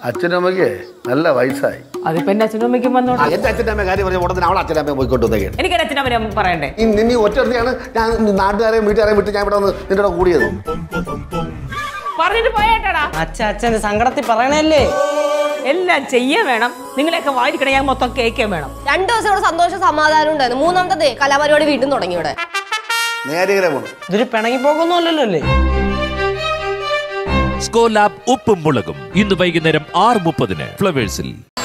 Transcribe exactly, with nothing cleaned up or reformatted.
അച്ഛനും അമ്മയ്ക്ക് നല്ല വയസ്സായി. അതിപ്പോ എന്റെ അച്ഛനും അമ്മയ്ക്കും വന്നോട്ടെ. എന്റെ അച്ഛൻ്റെ അമ്മ കാര്യം പറഞ്ഞ ഉടനെ അവളെ അച്ഛനമ്മ പോയിക്കൊണ്ടിരിക്കുകയാണ്. എനിക്ക് എന്റെ അച്ഛനമ്മ പറയണ്ടേ? നീ ഒറ്റയാണ് ഞാൻ നാട്ടുകാരെയും വീട്ടുകാരെയും വിട്ട് ഞാൻ ഇവിടെ വന്ന് നിന്റെ കൂടെ കൂടിയത്. പറഞ്ഞിട്ട് പോയേട്ടാടാ. അച്ഛ അച്ഛന്റെ സങ്കടത്തിൽ പറയണല്ലേ. എല്ലാം ചെയ്യാൻ വേണം. നിങ്ങളെയൊക്കെ വായിരിക്കണേ, ഞാൻ മൊത്തം കേൾക്കാൻ വേണം. രണ്ടു ദിവസം ഇവിടെ സന്തോഷം സമാധാനം ഉണ്ടായിരുന്നു. മൂന്നാമത്തെ കലാപരിപാടി വീണ്ടും തുടങ്ങി ഇവിടെ. നേരെ പോണം. ഇതൊരു പിണങ്ങി പോകുന്നല്ലോ അല്ലേ? സ്കോലാബ് ഉപ്പും മുളകും ഇന്ന് വൈകുന്നേരം ആറ് മുപ്പതിന് ഫ്ലവേഴ്സിൽ.